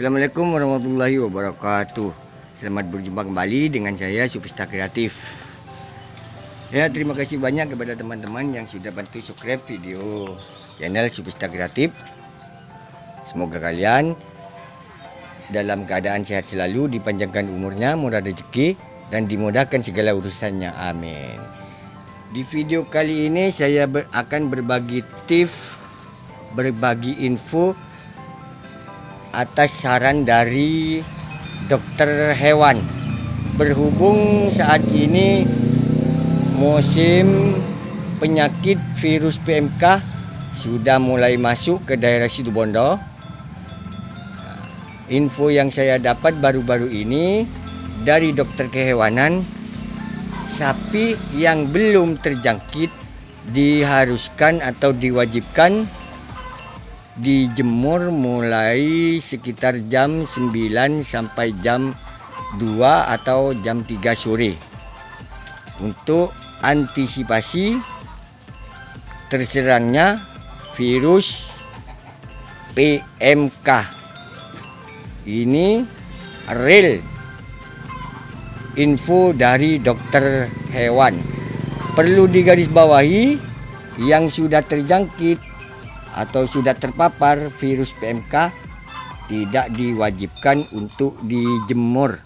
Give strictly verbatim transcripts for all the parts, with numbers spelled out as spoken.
Assalamualaikum warahmatullahi wabarakatuh. Selamat berjumpa kembali dengan saya Supista Kreatif. Ya, terima kasih banyak kepada teman-teman yang sudah bantu subscribe video channel Supista Kreatif. Semoga kalian dalam keadaan sehat selalu, dipanjangkan umurnya, murah rezeki, dan dimudahkan segala urusannya. Amin. Di video kali ini saya ber akan berbagi tips, berbagi info atas saran dari dokter hewan. Berhubung saat ini musim penyakit virus P M K sudah mulai masuk ke daerah Situbondo. Info yang saya dapat baru-baru ini dari dokter kehewanan, sapi yang belum terjangkit diharuskan atau diwajibkan dijemur mulai sekitar jam sembilan sampai jam dua atau jam tiga sore untuk antisipasi terserangnya virus P M K. Ini real info dari dokter hewan. Perlu digarisbawahi, yang sudah terjangkit atau sudah terpapar virus P M K tidak diwajibkan untuk dijemur.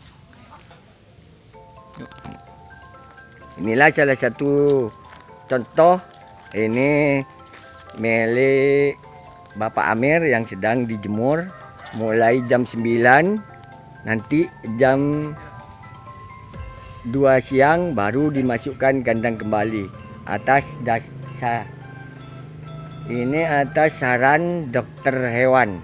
Inilah salah satu contoh. Ini milik Bapak Amir yang sedang dijemur mulai jam sembilan, nanti jam dua siang baru dimasukkan kandang kembali atas dasar ini atas saran dokter hewan.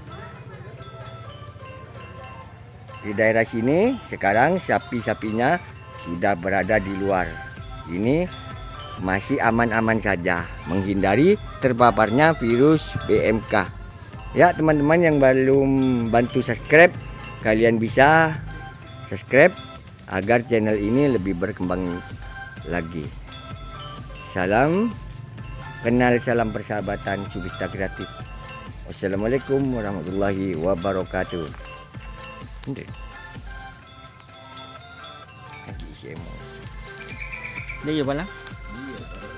Di daerah sini sekarang sapi-sapinya sudah berada di luar. Ini masih aman-aman saja, menghindari terpaparnya virus P M K. Ya, teman-teman yang belum bantu subscribe, kalian bisa subscribe agar channel ini lebih berkembang lagi. Salam kenal, salam persahabatan Supista Kreatif. Wassalamualaikum warahmatullahi wabarakatuh. Lagi emosi. Dia pala? Iya.